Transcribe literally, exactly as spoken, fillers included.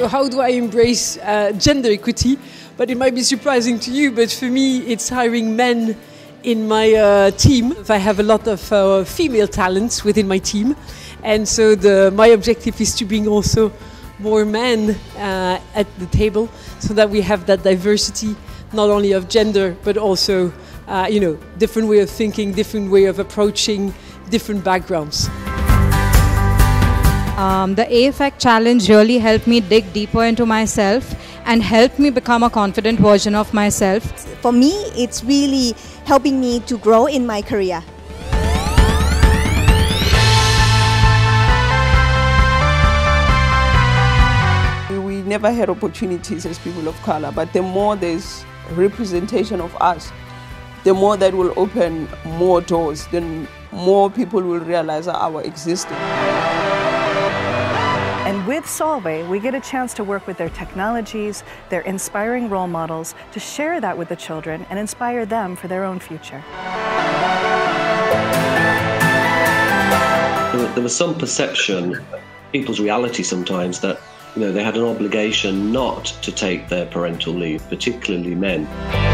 So how do I embrace uh, gender equity? But it might be surprising to you, but for me, it's hiring men in my uh, team. I have a lot of uh, female talents within my team. And so the, my objective is to bring also more men uh, at the table so that we have that diversity, not only of gender, but also, uh, you know, different way of thinking, different way of approaching, different backgrounds. Um, the A F E C challenge really helped me dig deeper into myself and helped me become a confident version of myself. For me, it's really helping me to grow in my career. We never had opportunities as people of color, but the more there's representation of us, the more that will open more doors, then more people will realize our existence. And with Solvay, we get a chance to work with their technologies, their inspiring role models, to share that with the children and inspire them for their own future. There was some perception, people's reality sometimes, that you know, they had an obligation not to take their parental leave, particularly men.